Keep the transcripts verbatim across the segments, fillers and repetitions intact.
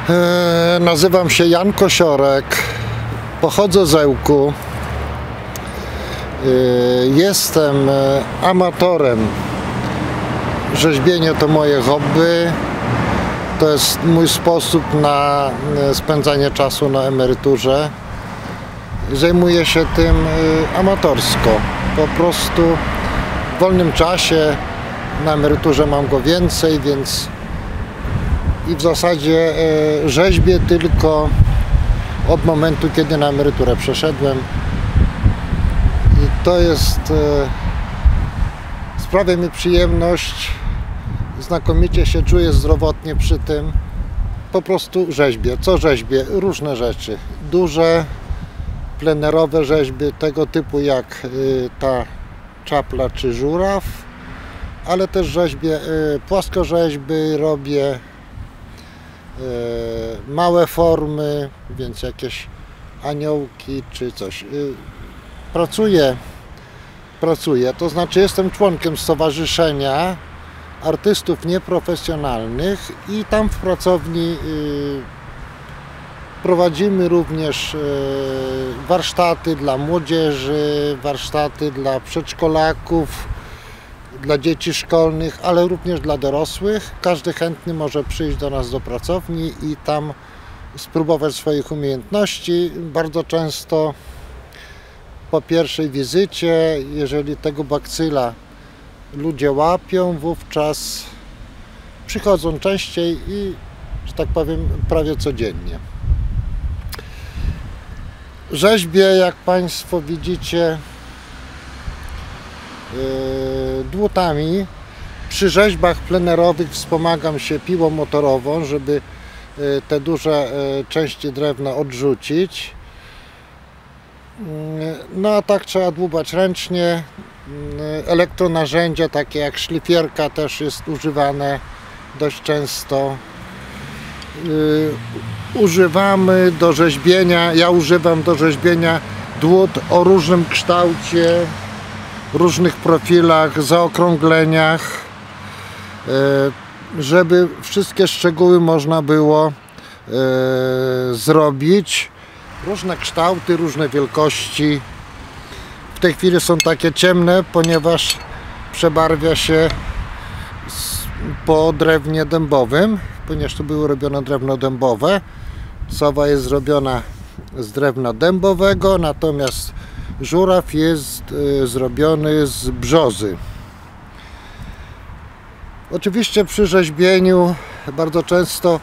E, nazywam się Jan Kosiorek, pochodzę z Ełku. E, jestem amatorem. Rzeźbienie to moje hobby. To jest mój sposób na spędzanie czasu na emeryturze. Zajmuję się tym amatorsko. Po prostu w wolnym czasie, na emeryturze mam go więcej, więc i w zasadzie rzeźbię tylko od momentu, kiedy na emeryturę przeszedłem. I to jest, sprawia mi przyjemność, znakomicie się czuję zdrowotnie przy tym. Po prostu rzeźbię. Co rzeźbię? Różne rzeczy. Duże, plenerowe rzeźby tego typu jak ta czapla czy żuraw, ale też rzeźbię płaskorzeźby, robię małe formy, więc jakieś aniołki czy coś. Pracuję, pracuję, to znaczy jestem członkiem Stowarzyszenia Artystów Nieprofesjonalnych i tam w pracowni prowadzimy również warsztaty dla młodzieży, warsztaty dla przedszkolaków, dla dzieci szkolnych, ale również dla dorosłych. Każdy chętny może przyjść do nas do pracowni i tam spróbować swoich umiejętności. Bardzo często po pierwszej wizycie, jeżeli tego bakcyla ludzie łapią, wówczas przychodzą częściej i, że tak powiem, prawie codziennie. Rzeźbię, jak Państwo widzicie, dłutami. Przy rzeźbach plenerowych wspomagam się piłą motorową, żeby te duże części drewna odrzucić. No a tak trzeba dłubać ręcznie. Elektronarzędzia takie jak szlifierka też jest używane dość często. Używamy do rzeźbienia, ja używam do rzeźbienia dłut o różnym kształcie, różnych profilach, zaokrągleniach, żeby wszystkie szczegóły można było zrobić. Różne kształty, różne wielkości. W tej chwili są takie ciemne, ponieważ przebarwia się po drewnie dębowym, ponieważ to było robione drewno dębowe. Sowa jest zrobiona z drewna dębowego, natomiast żuraw jest zrobiony z brzozy. Oczywiście przy rzeźbieniu bardzo często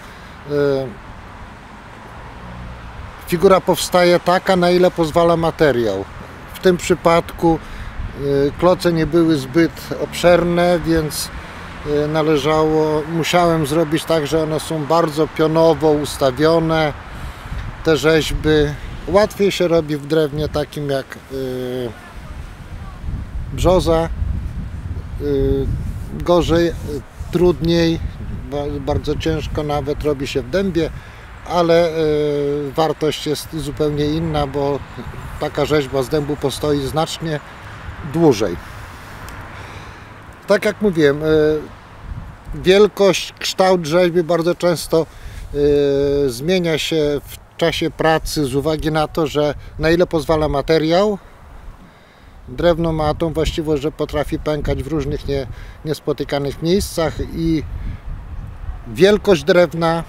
figura powstaje taka, na ile pozwala materiał. W tym przypadku kloce nie były zbyt obszerne, więc należało, musiałem zrobić tak, że one są bardzo pionowo ustawione, te rzeźby. Łatwiej się robi w drewnie takim jak yy, brzoza, yy, gorzej, yy, trudniej, bardzo ciężko nawet robi się w dębie, ale yy, wartość jest zupełnie inna, bo taka rzeźba z dębu postoi znacznie dłużej. Tak jak mówiłem, yy, wielkość, kształt rzeźby bardzo często yy, zmienia się w w czasie pracy z uwagi na to, że na ile pozwala materiał. Drewno ma tą właściwość, że potrafi pękać w różnych nie, niespotykanych miejscach i wielkość drewna,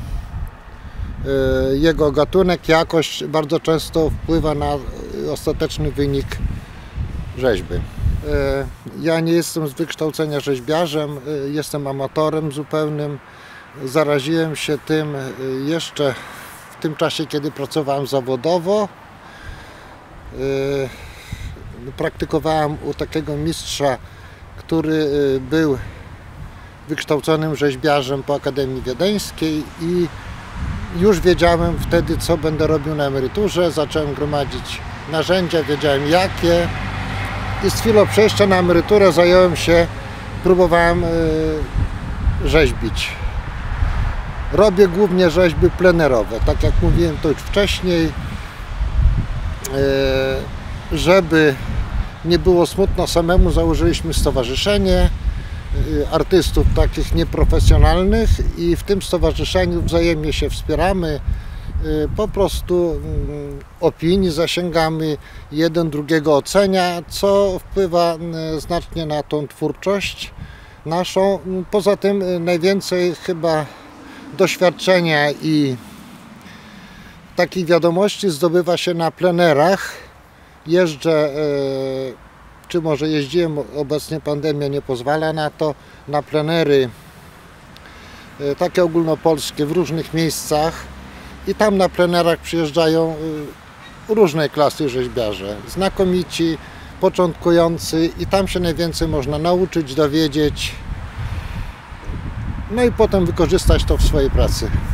jego gatunek, jakość bardzo często wpływa na ostateczny wynik rzeźby. Ja nie jestem z wykształcenia rzeźbiarzem, jestem amatorem zupełnym. Zaraziłem się tym jeszcze w tym czasie, kiedy pracowałem zawodowo. Praktykowałem u takiego mistrza, który był wykształconym rzeźbiarzem po Akademii Wiedeńskiej i już wiedziałem wtedy, co będę robił na emeryturze. Zacząłem gromadzić narzędzia, wiedziałem jakie i z chwilą przejścia na emeryturę zająłem się, próbowałem rzeźbić. Robię głównie rzeźby plenerowe, tak jak mówiłem to już wcześniej, żeby nie było smutno samemu, założyliśmy stowarzyszenie artystów takich nieprofesjonalnych i w tym stowarzyszeniu wzajemnie się wspieramy. Po prostu opinii zasięgamy, jeden drugiego ocenia, co wpływa znacznie na tą twórczość naszą. Poza tym najwięcej chyba doświadczenia i takich wiadomości zdobywa się na plenerach. Jeżdżę, czy może jeździłem, obecnie pandemia nie pozwala na to, na plenery takie ogólnopolskie w różnych miejscach i tam na plenerach przyjeżdżają różnej klasy rzeźbiarze, znakomici, początkujący i tam się najwięcej można nauczyć, dowiedzieć, no i potem wykorzystać to w swojej pracy.